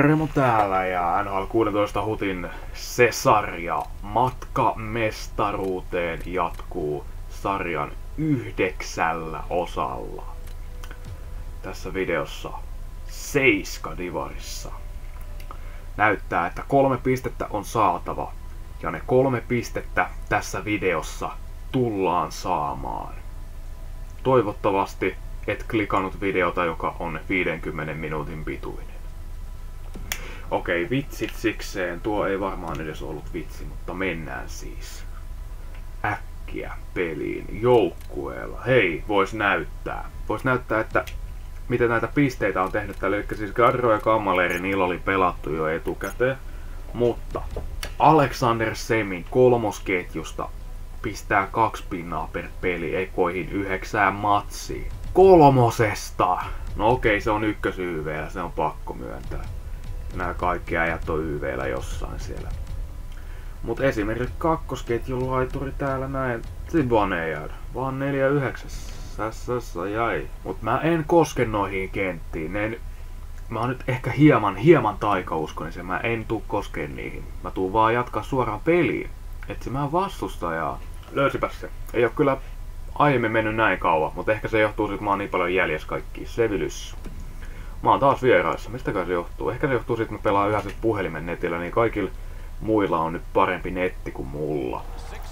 Remo täällä ja NHL 16 hutin se sarja matka mestaruuteen jatkuu sarjan 9 osalla. Tässä videossa 7 divarissa. Näyttää, että 3 pistettä on saatava ja ne 3 pistettä tässä videossa tullaan saamaan. Toivottavasti et klikannut videota, joka on 50 minuutin pituinen. Okei, vitsit sikseen. Tuo ei varmaan edes ollut vitsi, mutta mennään siis äkkiä peliin joukkueella. Hei, vois näyttää, että miten näitä pisteitä on tehnyt tällä. Eli siis Garro ja Kammaleri, niillä oli pelattu jo etukäteen. Mutta Alexander Semin kolmosketjusta pistää 2 pinnaa per peli ekoihin 9 matsiin. Kolmosesta! No okei, se on ykkös-YV:llä, se on pakko myöntää. Nämä kaikki äijät on YV:llä jossain siellä. Mut esimerkiksi kakkosketjun laituri täällä näin. Zibanejad, vaan 4-9. Jäi. Mut mä en koske noihin kenttiin. Mä oon nyt ehkä hieman taikauskoinen, mä en tuu koskeen niihin. Mä tuun vaan jatkaa suoraan peliin. Etsimään vastustajaa. Löysipäs se. Ei oo kyllä aiemmin mennyt näin kauan, mutta ehkä se johtuu siitä, että mä oon niin paljon jäljessä kaikkia. Sevilys. Mä oon taas vieraissa. Mistäkään se johtuu? Ehkä se johtuu siitä, että mä pelaan yhdessä puhelimen netillä, niin kaikilla muilla on nyt parempi netti kuin mulla.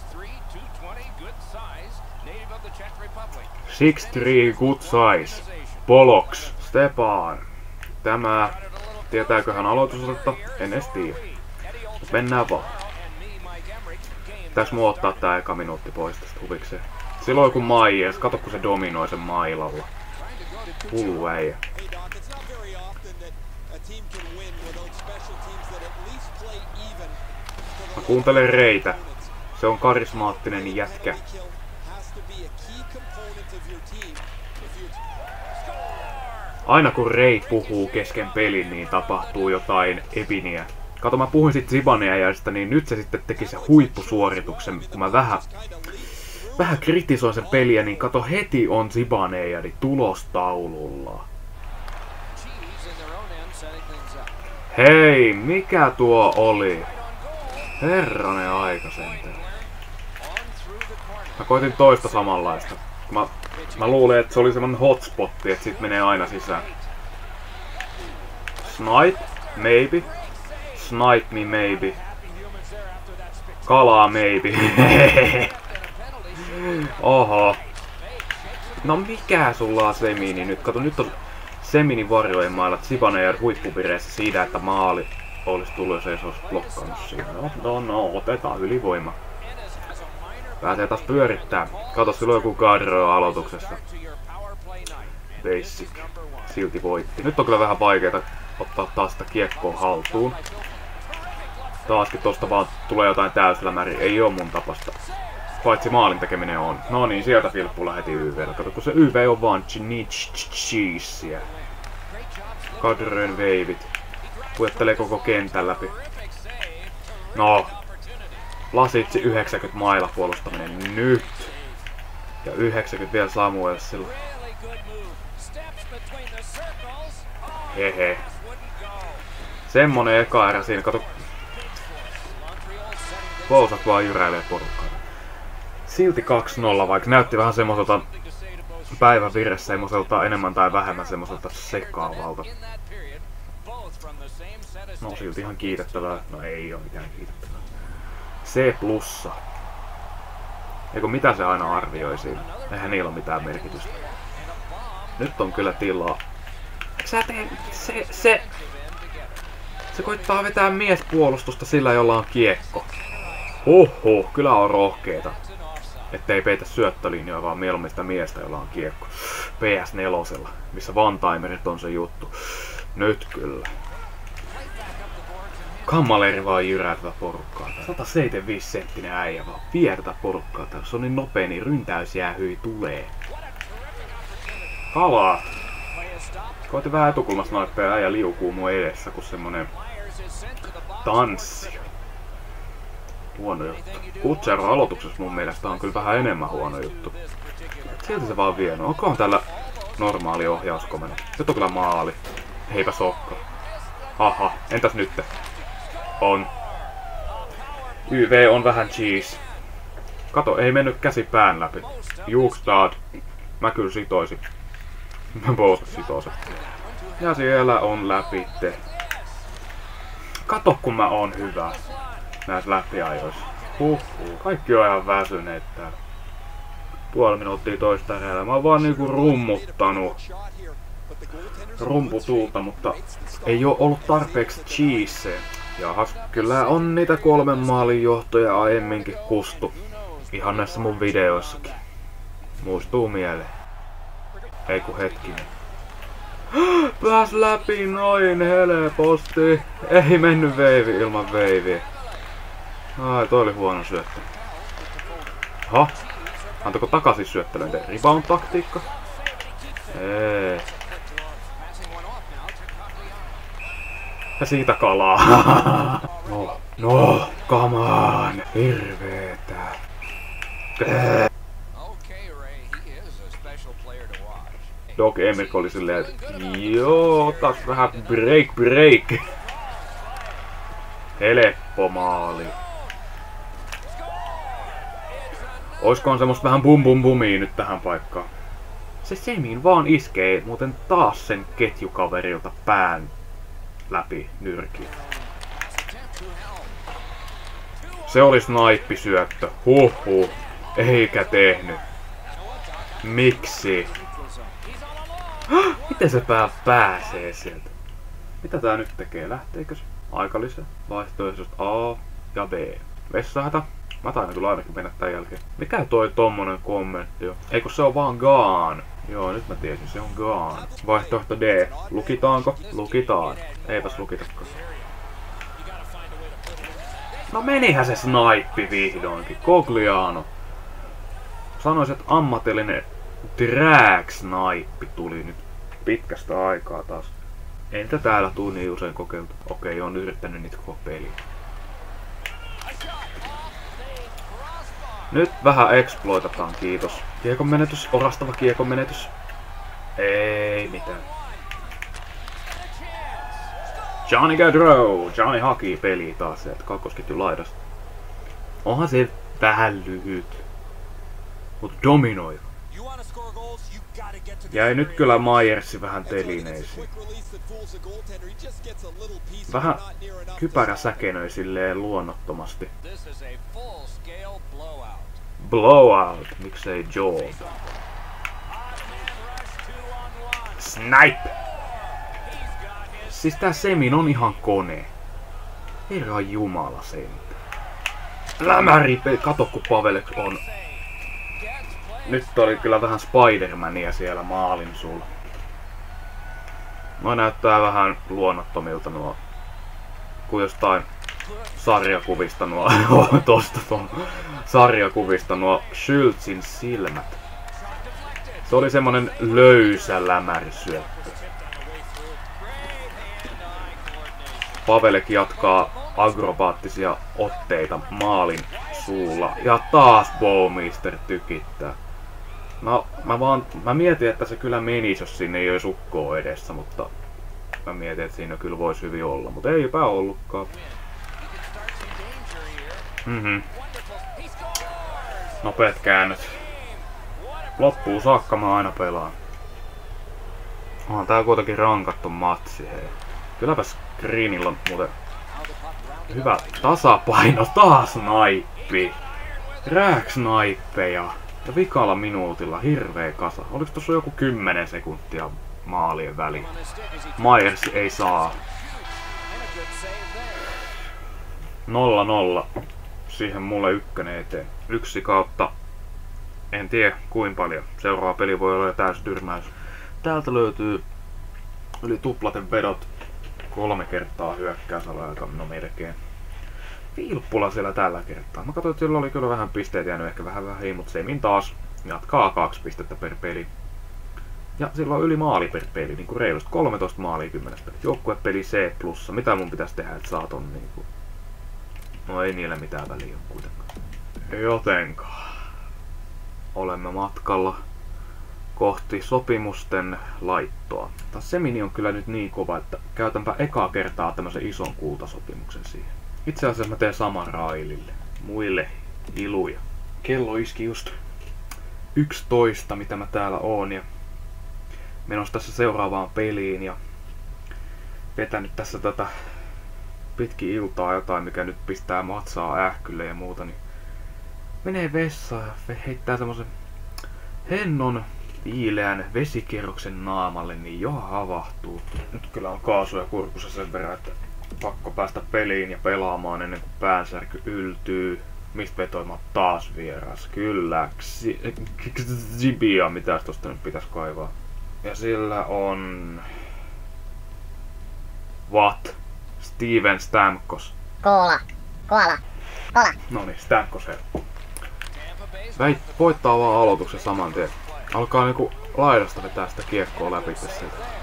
6'3", good size. Polox, Stepan. Tämä, tietääköhän aloitusosasta? En edes tiedä. Mennään vaan. Pitäis mun ottaa tää eka minuutti pois tästä huvikseen. Silloin kun Myers, kato kun se dominoi sen mailalla. Hullu äijä. Mä kuuntelen Reitä. Se on karismaattinen jätkä. Aina kun Rei puhuu kesken pelin, niin tapahtuu jotain epiniä. Kato, mä puhuin sit Zibanejadista, niin nyt se sitten teki sen huippusuorituksen, kun mä vähän kritisoin sen peliä, niin kato, heti on Zibanejadi tulostaululla. Hei, mikä tuo oli? Herranen aika sentään. Mä koitin toista samanlaista. Mä luulen, että se oli semmonen hotspotti, että sit menee aina sisään. Snipe? Maybe. Snipe me maybe. Kalaa maybe. Oho. No mikä sulla on Semini nyt? Kato, nyt on Seminin varjojen mailla Zibanejad huippupireissä siitä, että maali olisi tullut, jos ei se olisi blokkannut siinä. No, otetaan ylivoima. Pääsee taas pyörittää. Kato, silloin joku Garro aloituksessa. Basic. Silti voitti. Nyt on kyllä vähän vaikeeta ottaa taas sitä kiekkoa haltuun. Taaskin tosta vaan tulee jotain täyslämäriä. Ei oo mun tapasta. Paitsi maalin tekeminen on. No niin, sieltä Filppulla heti YV:llä. Kato, kun se YV on vaan cheeseä. Garron veivit. Puettelee koko kentän läpi. No. Lasitsi 90 maila puolustaminen nyt. Ja 90 vielä Samuelsilla. Hehe. Semmonen eka erä siinä, kato. Pousat vaan jyräilee porukkaa. Silti 2-0, vaikka näytti vähän semmoiselta päivän viressä, semmoiselta enemmän tai vähemmän semmoiselta sekaavalta. No silti ihan kiitettävää. No ei oo mitään kiitettävää. C+. Eikö mitä se aina arvioi siinä? Eihän niillä ole mitään merkitystä. Nyt on kyllä tilaa. Sä teet... Se koittaa vetää miespuolustusta sillä, jolla on kiekko. Oho, kyllä on rohkeeta. Ettei peitä syöttölinjoja, vaan mieluummin sitä miestä, jolla on kiekko. PS4, missä one-timerit on se juttu. Nyt kyllä. Kammaleri vaan jyrää tätä porukkaa. 175 senttinen äijä vaan vie tätä porukkaa. Se on niin nopea, niin ryntäysjäähyi tulee. Kalaa! Koitin vähän etukulmasnaippeja ja äijä liukuu mun edessä, kun semmonen tanssi. Huono juttu. Kutsero aloituksessa mun mielestä on kyllä vähän enemmän huono juttu. Silti se vaan vie. No onkohan tällä normaali ohjauskomento? Nyt on kyllä maali. Heipä sokka. Haha, entäs nyt? On. YV on vähän cheese. Kato, ei mennyt käsi pään läpi. Juukstad. Mä kyllä sitoisin. Mä both sitoisin. Ja siellä on läpitte. Kato kun mä oon hyvä näissä läpiajoissa. Kaikki on ihan väsyneet täällä. Puoli minuuttia toista erällä. Mä oon vaan niinku rummuttanut rumputuulta, mutta ei oo ollut tarpeeksi cheesea. Jahas, kyllä on niitä 3 maalin johtoja aiemminkin kustu. Ihan näissä mun videoissakin. Muistuu mieleen. Ei ku hetkinen. Pääs läpi noin helposti. Ei mennyt veivi ilman veiviä. Ai, toi oli huono syöttö. Aha. Antako takaisin syöttelyyn? Rebound-taktiikka? Ei. Ja siitä kalaa. No, come on. Hirveetä. Doc Emmerich oli silleen, että joo, otas vähän break. Helppo maali. Oiskohan semmoista vähän bumia nyt tähän paikkaan? Se Semin vaan iskee muuten taas sen ketjukaverilta pään läpi nyrkiin. Se oli snaippisyöttö. Huhhuh. Eikä tehnyt. Miksi? Miten se pääsee sieltä? Mitä tää nyt tekee? Lähteekö se? Aika lisää. Vaihtoehtoisesti A ja B. Vessahätä. Mä taidan kyllä ainakin mennä tän jälkeen. Mikä toi tommonen kommentti on? Eikö se on vaan gone? Joo, nyt mä tiesin, se on gone. Vaihtoehto D. Lukitaanko? Lukitaan. Eipäs lukitakaan. No menihän se snaippi vihdoinkin. Cogliano. Sanoisin, että ammatillinen drag-snaippi tuli nyt pitkästä aikaa taas. Ei niitä täällä tuu niin usein kokeiltu. Okei, on yrittänyt niitä koko peliä. Nyt vähän exploitataan, kiitos. Kiekon menetys, orastava kiekon menetys. Ei mitään. Johnny Gaudreau. Johnny haki peliä taas sieltä kakkosketjun laidasta. Onhan se vähän lyhyt. Mut dominoi. Jäi nyt kyllä Myersi vähän telineisiin. Vähän kypärä säkenöi silleen luonnottomasti. Blowout, miksei jaw. Snipe! Siis tää Semin on ihan kone. Herra jumala sentä. Lämäri, kato kun Pavelek on. Nyt oli kyllä vähän Spider-Mania siellä maalin sulla. No näyttää vähän luonnottomilta nuo. Kun jostain sarjakuvista nuo. Tosta ton sarjakuvista nuo Schultzin silmät. Se oli semmonen löysä lämärisyöttö. Pavelek jatkaa akrobaattisia otteita maalin suulla. Ja taas Bowmeister tykittää. No, mä mietin, että se kyllä menisi, jos siinä ei olisi ukkoa edessä, mutta mä mietin, että siinä kyllä voisi hyvin olla, mutta eipä ollutkaan. Nopeat käännöt. Loppuun saakka mä aina pelaan. Onhan tää kuitenkin rankattu matsi, hei. Kylläpäs Greenillä on muuten hyvä tasapaino, taas naippi. Rääksnaippeja. Ja vikalla minuutilla hirveä kasa. Oliko tossa joku 10 sekuntia maalien väliin? Myers ei saa. 0-0. Siihen mulle ykkönen eteen. 1 kautta. En tiedä kuinka paljon. Seuraava peli voi olla jo täys tyrmäys. Täältä löytyy yli tuplaten vedot. 3 kertaa hyökkäysalueelta, no melkein. Vilppula siellä tällä kertaa. Mä katsoin, että sillä oli kyllä vähän pisteitä jäänyt ehkä vähän vähin, mutta Semin taas jatkaa 2 pistettä per peli. Ja sillä on yli maali per peli, niinku reilusti 13 maalia 10 peli. Joukkuepeli C+. Mitä mun pitäisi tehdä, että saa ton niinku... No ei niillä mitään väliä ole kuitenkaan. Jotenka... Olemme matkalla kohti sopimusten laittoa. Taas se mini on kyllä nyt niin kova, että käytänpä ekaa kertaa tämmöisen ison kultasopimuksen siihen. Itse asiassa mä teen saman Railille. Muille iluja. Kello iski just 11, mitä mä täällä oon, ja menossa tässä seuraavaan peliin ja vetänyt tässä tätä pitkin iltaa jotain, mikä nyt pistää matsaa ähkylle ja muuta, niin menee vessaan ja heittää semmosen hennon viileän vesikierroksen naamalle, niin jo havahtuu. Nyt kyllä on kaasuja kurkussa sen verran, että pakko päästä peliin ja pelaamaan ennen kuin päänsärky yltyy. Mistä vetoimaan taas vieras? Kyllä, Xibia, mitäs tosta nyt pitäis kaivaa. Ja sillä on... What? Steven Stamkos. Koala. Noniin, Stamkos helppo. Voittaa vaan aloituksen saman tien. Alkaa niinku laidasta vetää sitä kiekkoa läpi tässä.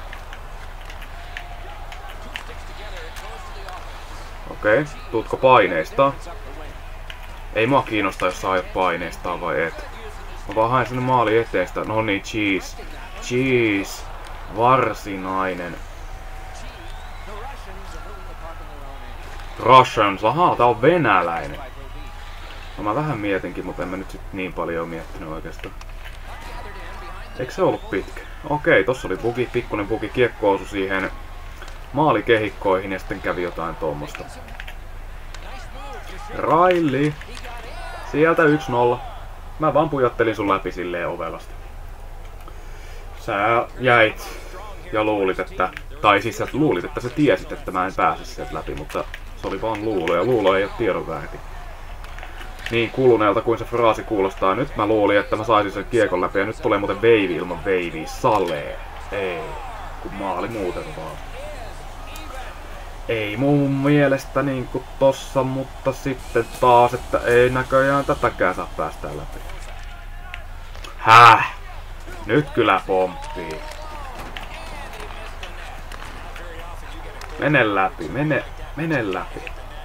Okei, tuutko paineistaa? Ei mua kiinnosta, jos sä aiot paineistaa vai et. Mä vaan haen sinne maali eteen sitä. Noniin, cheese. Varsinainen. Russians, ahaa, tää on venäläinen. No mä vähän mietinkin, mutta en mä nyt sit niin paljon oo miettinyt oikeastaan. Eikö se ollut pitkä? Okei, tossa oli bugi, pikkunen bugi, kiekko osui siihen maalikehikkoihin ja sitten kävi jotain tuommoista. Riley. Sieltä 1-0. Mä vaan pujottelin sun läpi silleen ovelasti. Sä jäit ja luulit, että... Tai siis sä luulit, että sä tiesit, että mä en pääse sieltä läpi, mutta se oli vaan luulo, ja luulo ei oo tiedonväärti. Niin kuluneelta kuin se fraasi kuulostaa. Nyt mä luulin, että mä saisin sen kiekon läpi, ja nyt tulee muuten veivi ilman veiviä. Salee. Ei. Kun maali muuten vaan. Ei mun mielestä niinku tossa, mutta sitten taas, että ei näköjään tätäkään saa päästää läpi. Häh? Nyt kyllä pomppii. Mene läpi, mene läpi.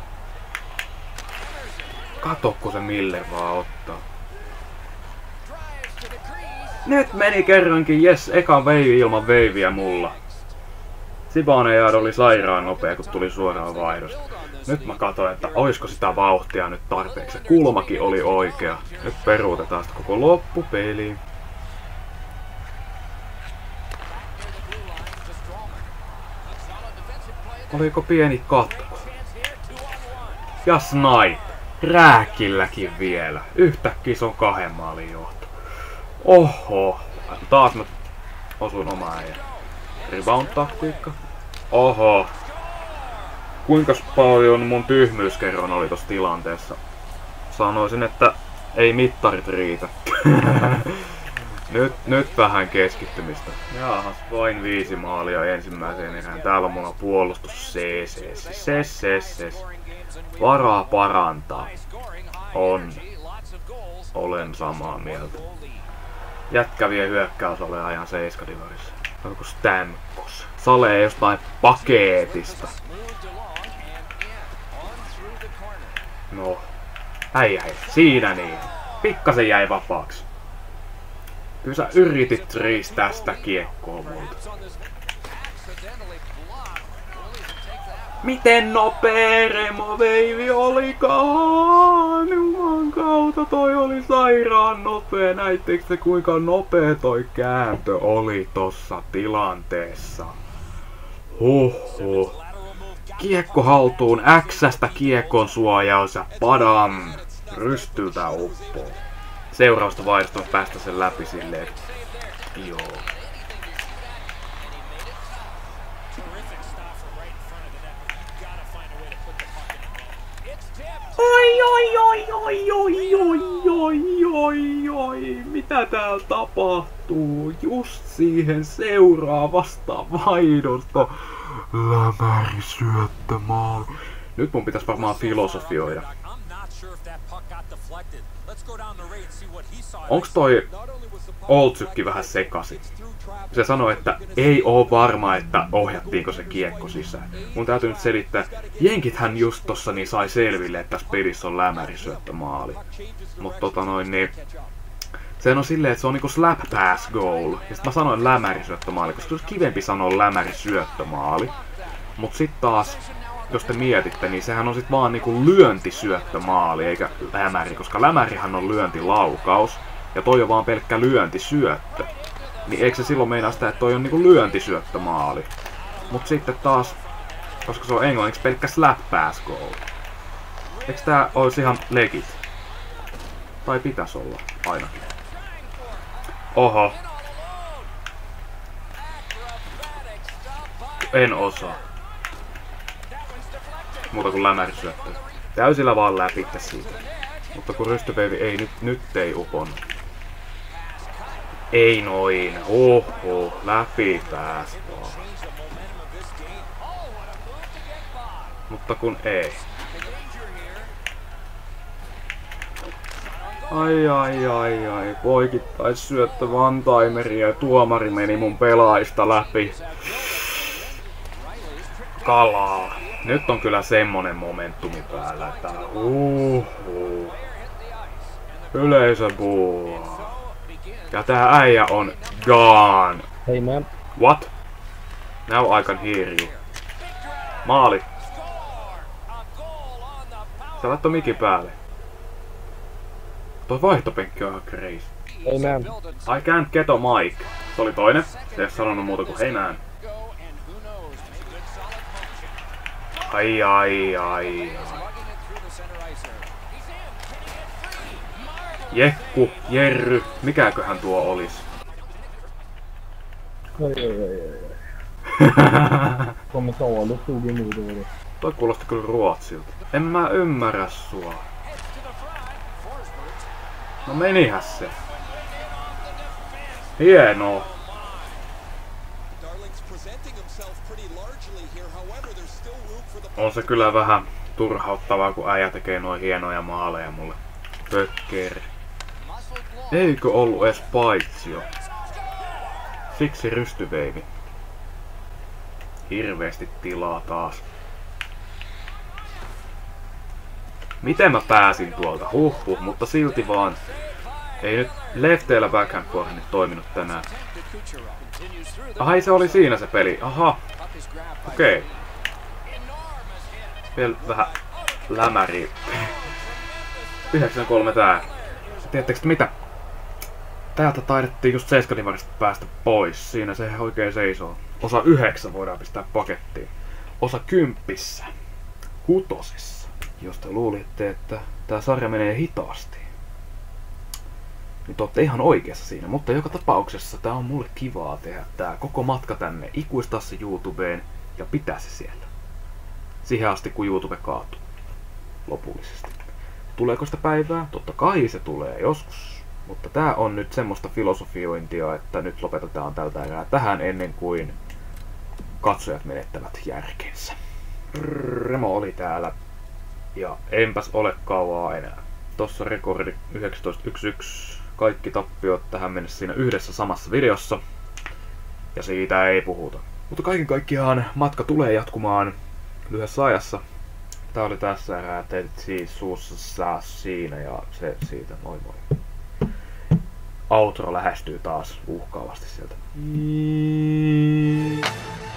Kato, kun se Miller vaan ottaa. Nyt meni kerrankin, jes, ekan veivi ilman veiviä mulla. Zibanejad oli sairaan nopea, kun tuli suoraan vaihdosta. Nyt mä katsoin, että oisko sitä vauhtia nyt tarpeeksi. Se kulmakin oli oikea. Nyt peruutetaan sitä koko loppupeli. Oliko pieni katko? Ja snipe. Rääkilläkin vielä. Yhtäkkiä se on 2 maalin johto. Oho. Taas mä osuin omaa äijä. Rebound-taktiikka. Oho. Kuinkas paljon mun tyhmyyskerron oli tossa tilanteessa? Sanoisin, että ei mittarit riitä. Nyt vähän keskittymistä. Jaahas, vain 5 maalia ensimmäiseen erään. Täällä on mulla puolustus ses. Varaa parantaa. Olen samaa mieltä. Jätkä vie hyökkäysalle ajan 7-divarissa. Onko Stamkos? Salee jostain paketista. No. Hei, siinä niin. Pikkasen jäi vapaaksi. Kyllä sä yritit riistää sitä kiekkoa multa. Miten nopee removeivi olikaan? Juman kautta toi oli sairaan nopea. Näittekö te kuinka nopea toi kääntö oli tossa tilanteessa? Huhhuh. Kiekko haltuun, X:stä kiekon suojaus ja padam! Rystyltä uppoo. Seuraavasta vaihdosta päästä sen läpi silleen. Joo. Oi, mitä täällä tapahtuu? Just siihen seuraavasta vaihdosta. Lämäri syöttämaali. Nyt mun pitäis varmaan filosofioida. Onks toi Oltsykki vähän sekasi? Se sanoi, että ei oo varma, että ohjattiinko se kiekko sisään. Mun täytyy nyt selittää, jenkithän just tossa niin sai selville, että tässä pelissä on lämärisyöttömaali. Mut niin Sehän on silleen, että se on niinku slap pass goal. Ja sit mä sanoin lämärisyöttömaali, koska se olisi kivempi sanoa lämärisyöttömaali. Mut sit taas, jos te mietitte, niin sehän on sit vaan niinku lyöntisyöttömaali, eikä lämäri. Koska lämärihän on lyöntilaukaus, ja toi on vaan pelkkä lyöntisyöttö. Niin eikö se silloin meinaa sitä, että toi on niinku lyöntisyöttömaali? Mut sitten taas, koska se on englanniksi pelkkä slap pass goal. Eiks tää ois ihan legit? Tai pitäis olla, ainakin. Oho. En osaa. Muuta kuin lämärisyöttö. Täysillä vaan läpitte siitä. Mutta kun rystyveivi ei nyt ei uponnut. Ei noin. Oho. Läpi pääs vaan. Mutta kun ei. Ai. Poikittais syöttö one-timeri ja tuomari meni mun pelaista läpi. Kalaa. Nyt on kyllä semmonen momentumi päällä, että yleisö buuaa. Ja tää äijä on gone. Hey man. What? Now I can hear you. Maali. Sä laittoi mikin päälle. Toi vaihtopenkki on ihan crazy. Hey man. I can't get a mic. Se oli toinen. Se ei oo sanonut muuta kuin hei man. Ai. Jekku, Jerry, mikäköhän tuo olis? Ai. Kommentarer stod emot det. Toi kuulosti kyllä ruotsilta. En mä ymmärrä sua. No menihän se. Hienoa. On se kyllä vähän turhauttavaa, kun äijä tekee noin hienoja maaleja mulle. Pökkeri. Eikö ollu ees paitsio? Siksi rystyveivi. Hirveesti tilaa taas. Miten mä pääsin tuolta? Huhhuh, mutta silti vaan. Ei nyt lefteillä backhand forehand toiminut tänään. Ai se oli siinä se peli. Aha. Okei. Vielä vähän lämäriä. 9-3 tää. Tiedättekö mitä? Täältä taidettiin just 7 päästä pois. Siinä se oikein seisoo. Osa 9 voidaan pistää pakettiin. Osa 10. 6. Jos te luulitte, että tää sarja menee hitaasti, niin te ootte ihan oikeassa siinä. Mutta joka tapauksessa tää on mulle kivaa tehdä tää koko matka tänne, ikuistaa se YouTubeen ja pitää se siellä. Siihen asti kun YouTube kaatuu. Lopullisesti. Tuleeko sitä päivää? Totta kai se tulee joskus. Mutta tää on nyt semmoista filosofiointia, että nyt lopetetaan tältä erää tähän ennen kuin katsojat menettävät järkensä. Remo oli täällä. Ja enpäs ole kauaa enää. Tossa rekordi 19.11. Kaikki tappiot tähän mennessä siinä yhdessä samassa videossa. Ja siitä ei puhuta. Mutta kaiken kaikkiaan matka tulee jatkumaan lyhyessä ajassa. Tää oli tässä erää, teet siis suussa siinä ja se siitä. Moi moi. Outro lähestyy taas uhkaavasti sieltä.